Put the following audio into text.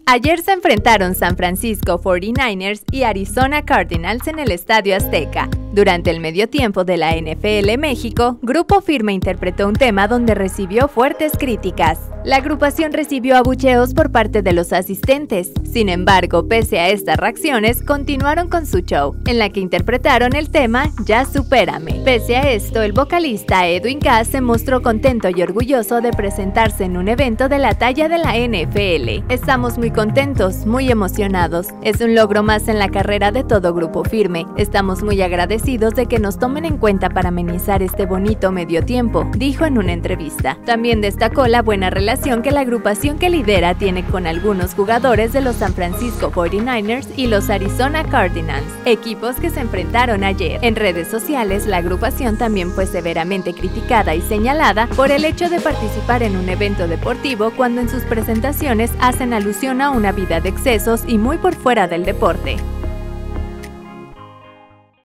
Ayer se enfrentaron San Francisco 49ers y Arizona Cardinals en el Estadio Azteca. Durante el medio tiempo de la NFL México, Grupo Firme interpretó un tema donde recibió fuertes críticas. La agrupación recibió abucheos por parte de los asistentes. Sin embargo, pese a estas reacciones, continuaron con su show, en la que interpretaron el tema Ya Supérame. Pese a esto, el vocalista Edwin Cass se mostró contento y orgulloso de presentarse en un evento de la talla de la NFL. Estamos muy contentos, muy emocionados. Es un logro más en la carrera de todo Grupo Firme. Estamos muy agradecidos de que nos tomen en cuenta para amenizar este bonito medio tiempo, dijo en una entrevista. También destacó la buena relación que la agrupación que lidera tiene con algunos jugadores de los San Francisco 49ers y los Arizona Cardinals, equipos que se enfrentaron ayer. En redes sociales, la agrupación también fue severamente criticada y señalada por el hecho de participar en un evento deportivo cuando en sus presentaciones hacen alusión a una vida de excesos y muy por fuera del deporte.